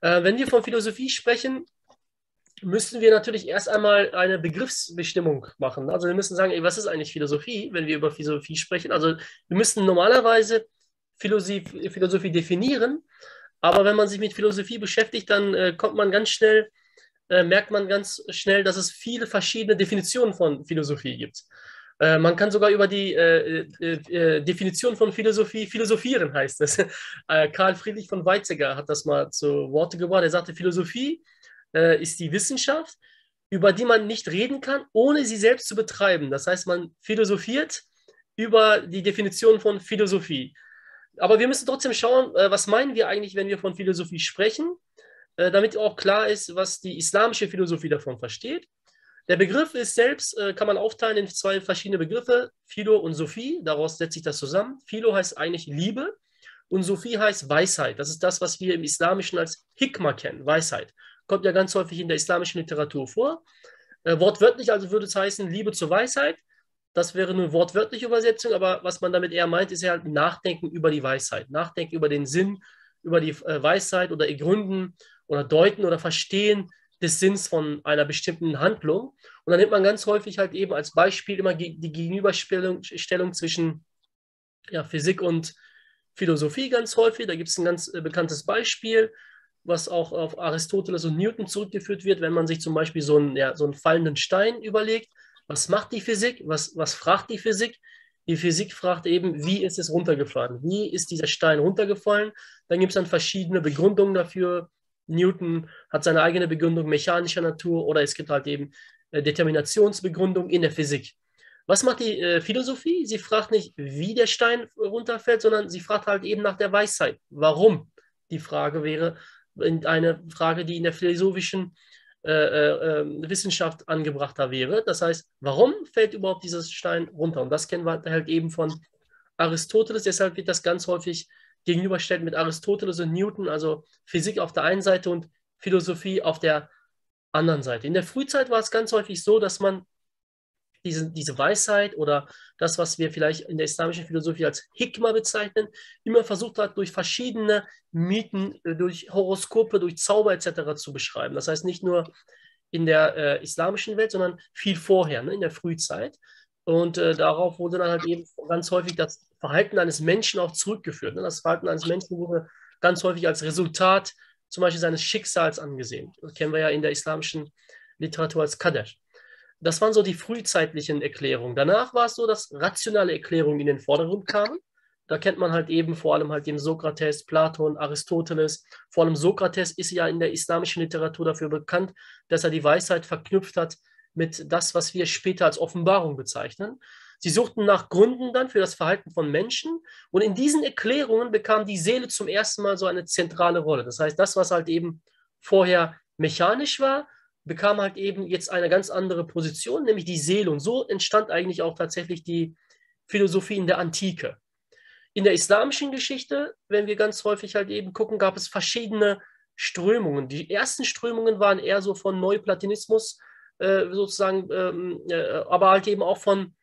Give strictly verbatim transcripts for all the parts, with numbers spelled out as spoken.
Äh, wenn wir von Philosophie sprechen, müssen wir natürlich erst einmal eine Begriffsbestimmung machen. Also wir müssen sagen, ey, was ist eigentlich Philosophie, wenn wir über Philosophie sprechen? Also wir müssen normalerweise Philosophie, Philosophie definieren, aber wenn man sich mit Philosophie beschäftigt, dann äh, kommt man ganz schnell, äh, merkt man ganz schnell, dass es viele verschiedene Definitionen von Philosophie gibt. Äh, man kann sogar über die äh, äh, äh, Definition von Philosophie philosophieren, heißt es. Äh, Karl Friedrich von Weizsäcker hat das mal zu Worte gebracht. Er sagte, Philosophie äh, ist die Wissenschaft, über die man nicht reden kann, ohne sie selbst zu betreiben. Das heißt, man philosophiert über die Definition von Philosophie. Aber wir müssen trotzdem schauen, äh, was meinen wir eigentlich, wenn wir von Philosophie sprechen, äh, damit auch klar ist, was die islamische Philosophie davon versteht. Der Begriff ist selbst, äh, kann man aufteilen in zwei verschiedene Begriffe, Philo und Sophie. Daraus setzt sich das zusammen. Philo heißt eigentlich Liebe und Sophie heißt Weisheit. Das ist das, was wir im Islamischen als Hikma kennen, Weisheit. Kommt ja ganz häufig in der islamischen Literatur vor. Äh, wortwörtlich also würde es heißen Liebe zur Weisheit. Das wäre eine wortwörtliche Übersetzung, aber was man damit eher meint, ist ja halt Nachdenken über die Weisheit. Nachdenken über den Sinn, über die äh, Weisheit oder Ergründen oder Deuten oder Verstehen des Sinns von einer bestimmten Handlung. Und dann nimmt man ganz häufig halt eben als Beispiel immer die Gegenüberstellung Stellung zwischen ja, Physik und Philosophie ganz häufig. Da gibt es ein ganz äh, bekanntes Beispiel, was auch auf Aristoteles und Newton zurückgeführt wird, wenn man sich zum Beispiel so einen, ja, so einen fallenden Stein überlegt. Was macht die Physik? Was, was fragt die Physik? Die Physik fragt eben, wie ist es runtergefallen? Wie ist dieser Stein runtergefallen? Dann gibt es dann verschiedene Begründungen dafür. Newton hat seine eigene Begründung mechanischer Natur oder es gibt halt eben äh, Determinationsbegründung in der Physik. Was macht die äh, Philosophie? Sie fragt nicht, wie der Stein runterfällt, sondern sie fragt halt eben nach der Weisheit. Warum? Die Frage wäre eine Frage, die in der philosophischen äh, äh, Wissenschaft angebrachter wäre. Das heißt, warum fällt überhaupt dieser Stein runter? Und das kennen wir halt eben von Aristoteles. Deshalb wird das ganz häufig gegenübergestellt mit Aristoteles und Newton, also Physik auf der einen Seite und Philosophie auf der anderen Seite. In der Frühzeit war es ganz häufig so, dass man diese, diese Weisheit oder das, was wir vielleicht in der islamischen Philosophie als Hikma bezeichnen, immer versucht hat, durch verschiedene Mythen, durch Horoskope, durch Zauber et cetera zu beschreiben. Das heißt nicht nur in der äh, islamischen Welt, sondern viel vorher, ne, in der Frühzeit. Und äh, darauf wurde dann halt eben ganz häufig das Verhalten eines Menschen auch zurückgeführt. Ne? Das Verhalten eines Menschen wurde ganz häufig als Resultat zum Beispiel seines Schicksals angesehen. Das kennen wir ja in der islamischen Literatur als Qadr. Das waren so die frühzeitlichen Erklärungen. Danach war es so, dass rationale Erklärungen in den Vordergrund kamen. Da kennt man halt eben vor allem halt eben Sokrates, Platon, Aristoteles. Vor allem Sokrates ist ja in der islamischen Literatur dafür bekannt, dass er die Weisheit verknüpft hat mit das, was wir später als Offenbarung bezeichnen. Sie suchten nach Gründen dann für das Verhalten von Menschen und in diesen Erklärungen bekam die Seele zum ersten Mal so eine zentrale Rolle. Das heißt, das, was halt eben vorher mechanisch war, bekam halt eben jetzt eine ganz andere Position, nämlich die Seele. Und so entstand eigentlich auch tatsächlich die Philosophie in der Antike. In der islamischen Geschichte, wenn wir ganz häufig halt eben gucken, gab es verschiedene Strömungen. Die ersten Strömungen waren eher so von Neuplatonismus äh, sozusagen, ähm, äh, aber halt eben auch von,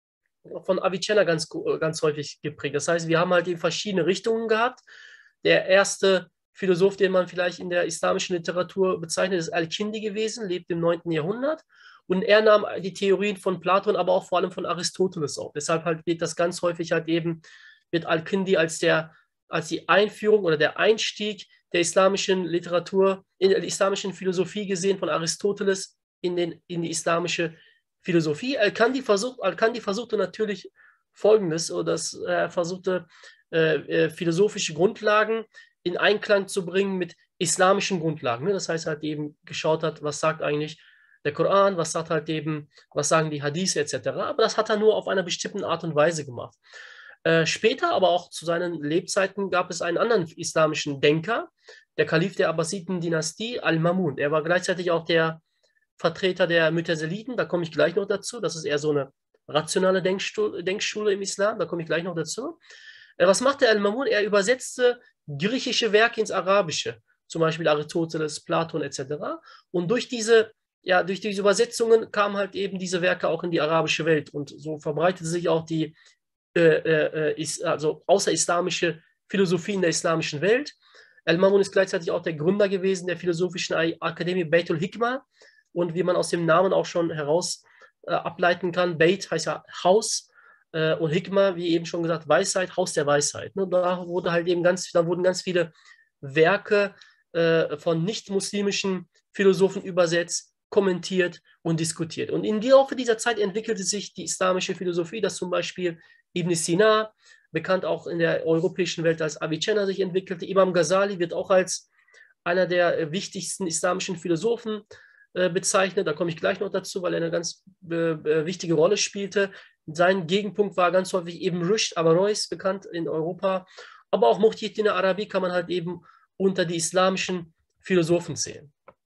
von Avicenna ganz, ganz häufig geprägt. Das heißt, wir haben halt eben verschiedene Richtungen gehabt. Der erste Philosoph, den man vielleicht in der islamischen Literatur bezeichnet, ist Al-Kindi gewesen, lebt im neunten Jahrhundert. Und er nahm die Theorien von Platon, aber auch vor allem von Aristoteles auf. Deshalb halt wird das ganz häufig halt eben, wird Al-Kindi als, der, als die Einführung oder der Einstieg der islamischen Literatur, in der islamischen Philosophie gesehen von Aristoteles in, den, in die islamische Philosophie. Al-Kindi versuch, Al-Kindi versuchte natürlich Folgendes, oder dass er versuchte, äh, philosophische Grundlagen in Einklang zu bringen mit islamischen Grundlagen. Ne? Das heißt halt eben geschaut hat, was sagt eigentlich der Koran, was sagt halt eben, was sagen die Hadithe et cetera. Aber das hat er nur auf einer bestimmten Art und Weise gemacht. Äh, später, aber auch zu seinen Lebzeiten, gab es einen anderen islamischen Denker, der Kalif der Abbasiden-Dynastie, Al-Mamun. Er war gleichzeitig auch der Vertreter der Mutazeliten, da komme ich gleich noch dazu. Das ist eher so eine rationale Denkstu- Denkschule im Islam, da komme ich gleich noch dazu. Äh, was machte Al-Mamun? Er übersetzte griechische Werke ins Arabische, zum Beispiel Aristoteles, Platon et cetera. Und durch diese, ja, durch diese Übersetzungen kamen halt eben diese Werke auch in die arabische Welt. Und so verbreitete sich auch die äh, äh, ist, also außerislamische Philosophie in der islamischen Welt. Al-Mamun ist gleichzeitig auch der Gründer gewesen der Philosophischen Akademie Beitul Hikmah. Und wie man aus dem Namen auch schon heraus äh, ableiten kann, Beit heißt ja Haus äh, und Hikmah, wie eben schon gesagt, Weisheit, Haus der Weisheit. Ne? Da wurde halt eben ganz, da wurden ganz viele Werke äh, von nicht-muslimischen Philosophen übersetzt, kommentiert und diskutiert. Und im Laufe dieser Zeit entwickelte sich die islamische Philosophie, dass zum Beispiel Ibn Sina, bekannt auch in der europäischen Welt als Avicenna, sich entwickelte. Imam Ghazali wird auch als einer der wichtigsten islamischen Philosophen äh, bezeichnet. Da komme ich gleich noch dazu, weil er eine ganz äh, wichtige Rolle spielte. Sein Gegenpunkt war ganz häufig eben Rushd Averroes, bekannt in Europa. Aber auch Muhyiddin Arabi kann man halt eben unter die islamischen Philosophen zählen.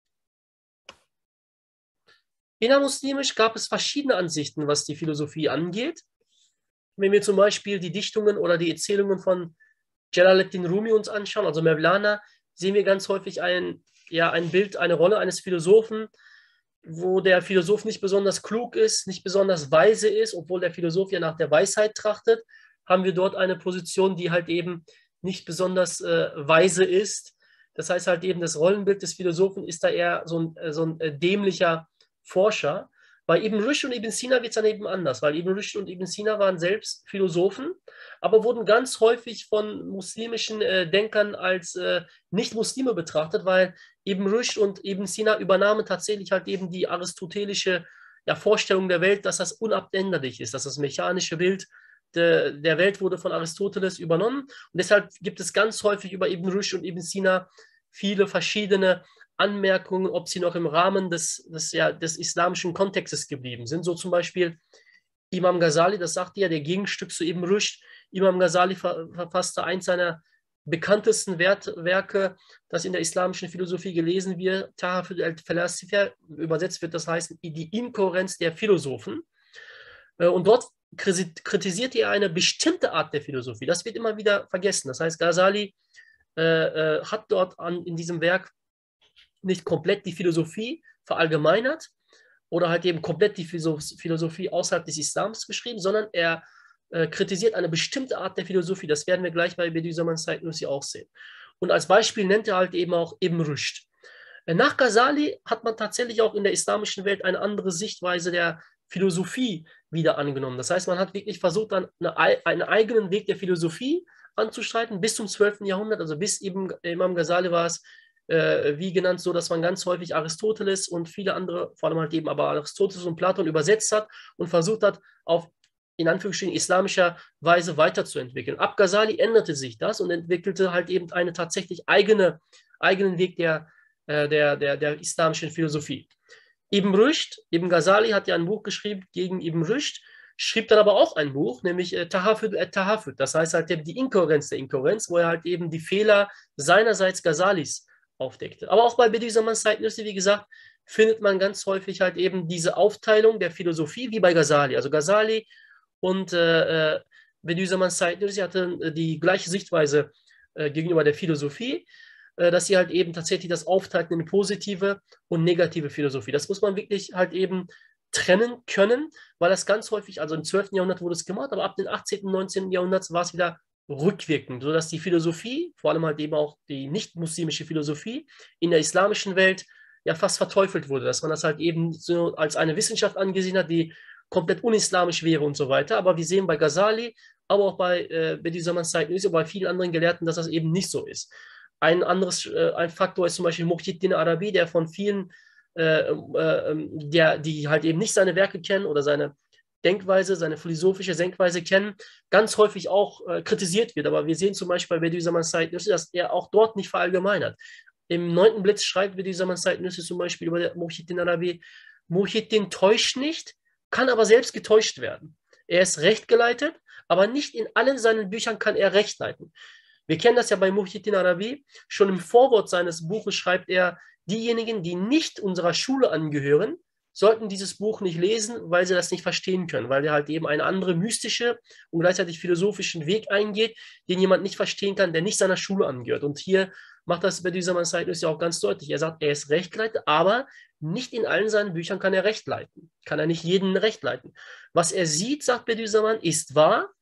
Innermuslimisch gab es verschiedene Ansichten, was die Philosophie angeht. Wenn wir zum Beispiel die Dichtungen oder die Erzählungen von Jalaluddin Rumi uns anschauen, also Mevlana, sehen wir ganz häufig ein, ja, ein Bild, eine Rolle eines Philosophen, wo der Philosoph nicht besonders klug ist, nicht besonders weise ist, obwohl der Philosoph ja nach der Weisheit trachtet, haben wir dort eine Position, die halt eben nicht besonders äh, weise ist. Das heißt halt eben, das Rollenbild des Philosophen ist da eher so ein, äh, so ein äh, dämlicher Forscher. Bei Ibn Rushd und Ibn Sina wird es dann eben anders, weil Ibn Rushd und Ibn Sina waren selbst Philosophen, aber wurden ganz häufig von muslimischen äh, Denkern als äh, Nicht-Muslime betrachtet, weil Ibn Rushd und Ibn Sina übernahmen tatsächlich halt eben die aristotelische ja, Vorstellung der Welt, dass das unabänderlich ist, dass das mechanische Bild de, der Welt wurde von Aristoteles übernommen. Und deshalb gibt es ganz häufig über Ibn Rushd und Ibn Sina viele verschiedene Anmerkungen, ob sie noch im Rahmen des, des, ja, des islamischen Kontextes geblieben sind. So zum Beispiel Imam Ghazali, das sagte ja, der Gegenstück zu Ibn Rushd. Imam Ghazali ver verfasste eins seiner bekanntesten Wert Werke, das in der islamischen Philosophie gelesen wird, Tahafut al-Falasifa, übersetzt wird das heißen, die Inkohärenz der Philosophen. Und dort kritisiert er eine bestimmte Art der Philosophie. Das wird immer wieder vergessen. Das heißt, Ghazali äh, äh, hat dort an, in diesem Werk nicht komplett die Philosophie verallgemeinert oder halt eben komplett die Philosophie außerhalb des Islams beschrieben, sondern er äh, kritisiert eine bestimmte Art der Philosophie. Das werden wir gleich bei Bediüzzaman Said Nursi auch sehen. Und als Beispiel nennt er halt eben auch Ibn Rushd. Nach Ghazali hat man tatsächlich auch in der islamischen Welt eine andere Sichtweise der Philosophie wieder angenommen. Das heißt, man hat wirklich versucht, dann eine, einen eigenen Weg der Philosophie anzustreiten bis zum zwölften Jahrhundert, also bis eben Imam Ghazali war es, äh, wie genannt, so, dass man ganz häufig Aristoteles und viele andere, vor allem halt eben aber Aristoteles und Platon übersetzt hat und versucht hat, auf in Anführungsstrichen islamischer Weise weiterzuentwickeln. Ab Ghazali änderte sich das und entwickelte halt eben einen tatsächlich eigene, eigenen Weg der, äh, der, der, der islamischen Philosophie. Ibn Rushd, Ibn Ghazali hat ja ein Buch geschrieben gegen Ibn Rushd, schrieb dann aber auch ein Buch, nämlich äh, Tahafut al-Tahafut. Das heißt halt die Inkohärenz der Inkohärenz, wo er halt eben die Fehler seinerseits Ghazalis aufdeckte. Aber auch bei Bediüzzaman Said Nursi, wie gesagt, findet man ganz häufig halt eben diese Aufteilung der Philosophie, wie bei Ghazali. Also Ghazali und äh, Bediüzzaman Said Nursi hatten äh, die gleiche Sichtweise äh, gegenüber der Philosophie, äh, dass sie halt eben tatsächlich das aufteilten in positive und negative Philosophie. Das muss man wirklich halt eben trennen können, weil das ganz häufig, also im zwölften Jahrhundert wurde es gemacht, aber ab dem achtzehnten, neunzehnten Jahrhundert war es wieder rückwirkend, sodass die Philosophie, vor allem halt eben auch die nicht-muslimische Philosophie in der islamischen Welt ja fast verteufelt wurde, dass man das halt eben so als eine Wissenschaft angesehen hat, die komplett unislamisch wäre und so weiter. Aber wir sehen bei Ghazali, aber auch bei äh, Bediüzzaman Said Nursi und bei vielen anderen Gelehrten, dass das eben nicht so ist. Ein anderes, äh, ein Faktor ist zum Beispiel Muhyiddin Arabi, der von vielen, äh, äh, der, die halt eben nicht seine Werke kennen oder seine Denkweise, seine philosophische Denkweise kennen, ganz häufig auch äh, kritisiert wird. Aber wir sehen zum Beispiel bei Bediüzzaman Said Nursi, dass er auch dort nicht verallgemeinert. Im neunten Blitz schreibt Bediüzzaman Said Nursi zum Beispiel über Muhyiddin Arabi, Muhyiddin täuscht nicht, kann aber selbst getäuscht werden. Er ist rechtgeleitet, aber nicht in allen seinen Büchern kann er recht leiten. Wir kennen das ja bei Muhyiddin Arabi. Schon im Vorwort seines Buches schreibt er, diejenigen, die nicht unserer Schule angehören, sollten dieses Buch nicht lesen, weil sie das nicht verstehen können, weil er halt eben eine andere mystische und gleichzeitig philosophischen Weg eingeht, den jemand nicht verstehen kann, der nicht seiner Schule angehört. Und hier macht das Bediüzzaman Said Nursi auch ganz deutlich. Er sagt, er ist rechtgeleitet, aber nicht in allen seinen Büchern kann er Recht leiten. Kann er nicht jeden Recht leiten. Was er sieht, sagt Bediüzzaman, ist wahr,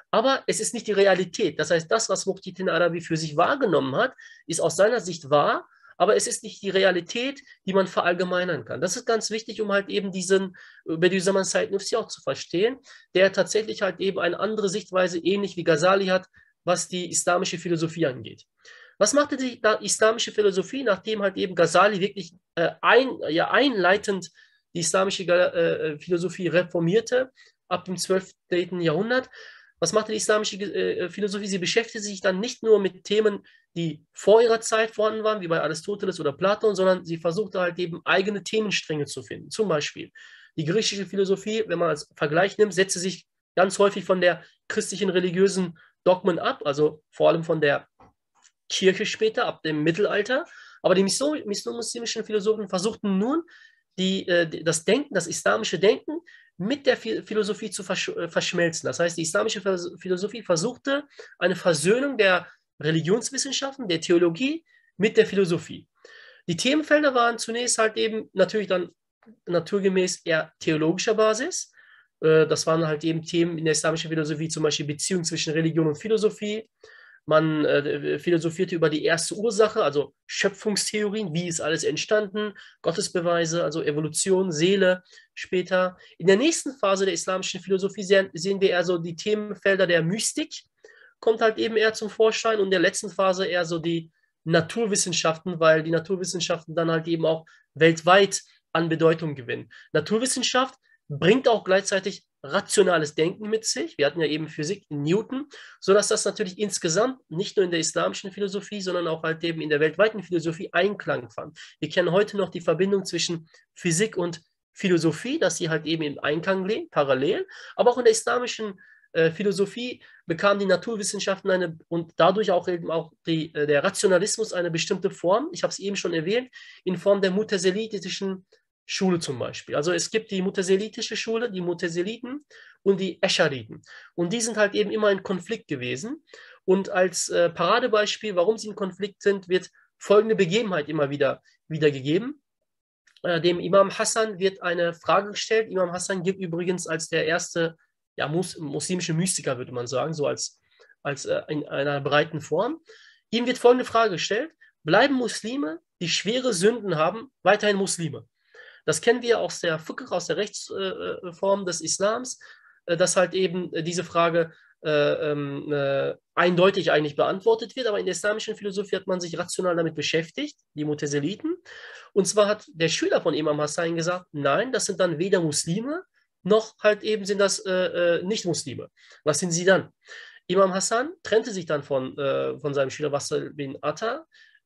Aber es ist nicht die Realität. Das heißt, das, was Muhyiddin Arabi für sich wahrgenommen hat, ist aus seiner Sicht wahr, aber es ist nicht die Realität, die man verallgemeinern kann. Das ist ganz wichtig, um halt eben diesen Bediüzzaman Said Nursi auch zu verstehen, der tatsächlich halt eben eine andere Sichtweise, ähnlich wie Ghazali hat, was die islamische Philosophie angeht. Was machte die islamische Philosophie, nachdem halt eben Ghazali wirklich äh, ein, ja, einleitend die islamische äh, Philosophie reformierte, ab dem zwölften Jahrhundert? Was machte die islamische äh, Philosophie? Sie beschäftigte sich dann nicht nur mit Themen, die vor ihrer Zeit vorhanden waren, wie bei Aristoteles oder Platon, sondern sie versuchte halt eben eigene Themenstränge zu finden. Zum Beispiel die griechische Philosophie, wenn man als Vergleich nimmt, setzte sich ganz häufig von der christlichen religiösen Dogmen ab, also vor allem von der Kirche später, ab dem Mittelalter. Aber die muslimischen Philosophen versuchten nun, die, äh, das Denken, das islamische Denken mit der Philosophie zu versch verschmelzen. Das heißt, die islamische Philosophie versuchte eine Versöhnung der Religionswissenschaften, der Theologie mit der Philosophie. Die Themenfelder waren zunächst halt eben natürlich dann naturgemäß eher theologischer Basis. Das waren halt eben Themen in der islamischen Philosophie, zum Beispiel Beziehung zwischen Religion und Philosophie. Man äh, philosophierte über die erste Ursache, also Schöpfungstheorien, wie ist alles entstanden, Gottesbeweise, also Evolution, Seele später. In der nächsten Phase der islamischen Philosophie sehen, sehen wir eher so die Themenfelder der Mystik, kommt halt eben eher zum Vorschein, und in der letzten Phase eher so die Naturwissenschaften, weil die Naturwissenschaften dann halt eben auch weltweit an Bedeutung gewinnen. Naturwissenschaft bringt auch gleichzeitig rationales Denken mit sich. Wir hatten ja eben Physik in Newton, sodass das natürlich insgesamt nicht nur in der islamischen Philosophie, sondern auch halt eben in der weltweiten Philosophie Einklang fand. Wir kennen heute noch die Verbindung zwischen Physik und Philosophie, dass sie halt eben im Einklang leben, parallel, aber auch in der islamischen äh, Philosophie bekamen die Naturwissenschaften eine und dadurch auch eben auch die, äh, der Rationalismus eine bestimmte Form. Ich habe es eben schon erwähnt, in Form der mutaselitischen Schule zum Beispiel. Also es gibt die mutaselitische Schule, die Mutaseliten und die Eschariten. Und die sind halt eben immer in Konflikt gewesen. Und als äh, Paradebeispiel, warum sie in Konflikt sind, wird folgende Begebenheit immer wieder wiedergegeben. Äh, dem Imam Hassan wird eine Frage gestellt. Imam Hassan gilt übrigens als der erste ja, mus muslimische Mystiker, würde man sagen, so als, als äh, in einer breiten Form. Ihm wird folgende Frage gestellt: Bleiben Muslime, die schwere Sünden haben, weiterhin Muslime? Das kennen wir aus der Fiqh, aus der Rechtsform des Islams, dass halt eben diese Frage äh, äh, eindeutig eigentlich beantwortet wird. Aber in der islamischen Philosophie hat man sich rational damit beschäftigt, die Mutaseliten. Und zwar hat der Schüler von Imam Hassan gesagt, nein, das sind dann weder Muslime, noch halt eben sind das äh, Nicht-Muslime. Was sind sie dann? Imam Hassan trennte sich dann von, äh, von seinem Schüler Wassal bin Atta.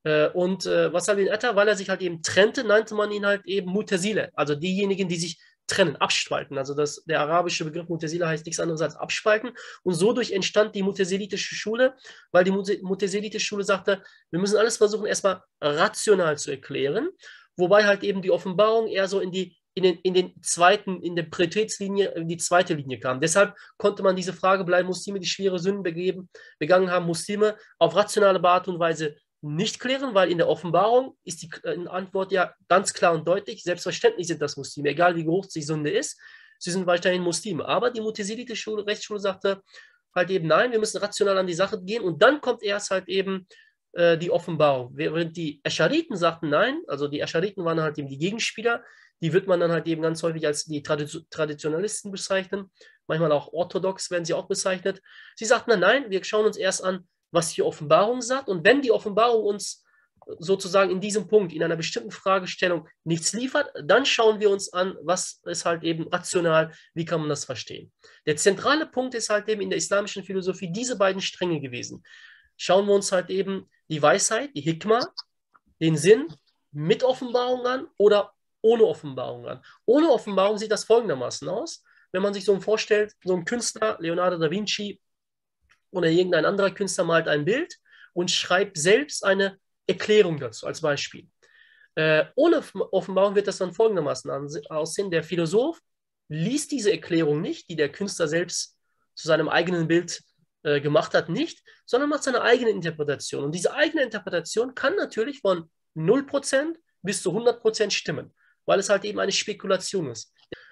Und äh, Wassal bin Atta, weil er sich halt eben trennte, nannte man ihn halt eben Mutasile, also diejenigen, die sich trennen, abspalten. Also das, der arabische Begriff Mutasile heißt nichts anderes als abspalten. Und so durch entstand die mutasilitische Schule, weil die mutasilitische Schule sagte, wir müssen alles versuchen, erstmal rational zu erklären, wobei halt eben die Offenbarung eher so in die in den, in den zweiten, in der Präteritätslinie, in die zweite Linie kam. Deshalb konnte man diese Frage, bleiben Muslime, die schwere Sünden begeben, begangen haben, Muslime, auf rationale Art und Weise nicht klären, weil in der Offenbarung ist die Antwort ja ganz klar und deutlich, selbstverständlich sind das Muslime, egal wie groß die Sünde ist, sie sind weiterhin Muslime. Aber die mutasilitische Rechtsschule sagte halt eben, nein, wir müssen rational an die Sache gehen, und dann kommt erst halt eben äh, die Offenbarung. Während die Eschariten sagten nein, also die Eschariten waren halt eben die Gegenspieler, die wird man dann halt eben ganz häufig als die Traditionalisten bezeichnen, manchmal auch orthodox werden sie auch bezeichnet. Sie sagten, nein, wir schauen uns erst an, was die Offenbarung sagt, und wenn die Offenbarung uns sozusagen in diesem Punkt, in einer bestimmten Fragestellung nichts liefert, dann schauen wir uns an, was ist halt eben rational, wie kann man das verstehen. Der zentrale Punkt ist halt eben in der islamischen Philosophie diese beiden Stränge gewesen. Schauen wir uns halt eben die Weisheit, die Hikmah, den Sinn mit Offenbarung an oder ohne Offenbarung an. Ohne Offenbarung sieht das folgendermaßen aus. Wenn man sich so vorstellt, so ein Künstler, Leonardo da Vinci oder irgendein anderer Künstler malt ein Bild und schreibt selbst eine Erklärung dazu, als Beispiel. Äh, ohne Offenbarung wird das dann folgendermaßen aussehen. Der Philosoph liest diese Erklärung nicht, die der Künstler selbst zu seinem eigenen Bild äh, gemacht hat, nicht, sondern macht seine eigene Interpretation. Und diese eigene Interpretation kann natürlich von null Prozent bis zu hundert Prozent stimmen, weil es halt eben eine Spekulation ist.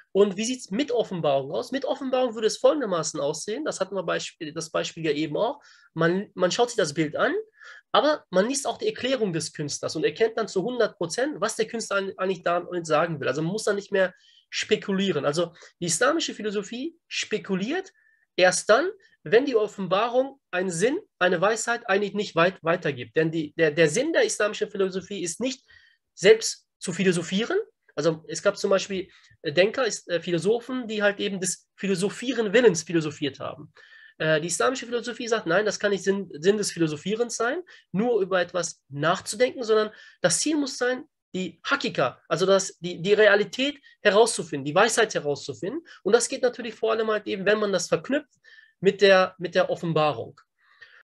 Und wie sieht es mit Offenbarung aus? Mit Offenbarung würde es folgendermaßen aussehen, das hatten wir Beispiel, das Beispiel ja eben auch, man, man schaut sich das Bild an, aber man liest auch die Erklärung des Künstlers und erkennt dann zu hundert Prozent, was der Künstler eigentlich damit sagen will. Also man muss dann nicht mehr spekulieren. Also die islamische Philosophie spekuliert erst dann, wenn die Offenbarung einen Sinn, eine Weisheit eigentlich nicht weit weitergibt. Denn die, der, der Sinn der islamischen Philosophie ist nicht, selbst zu philosophieren. Also es gab zum Beispiel Denker, Philosophen, die halt eben des Philosophieren Willens philosophiert haben. Die islamische Philosophie sagt, nein, das kann nicht Sinn, Sinn des Philosophierens sein, nur über etwas nachzudenken, sondern das Ziel muss sein, die Hakika, also das, die, die Realität herauszufinden, die Weisheit herauszufinden. Und das geht natürlich vor allem halt eben, wenn man das verknüpft mit der, mit der Offenbarung.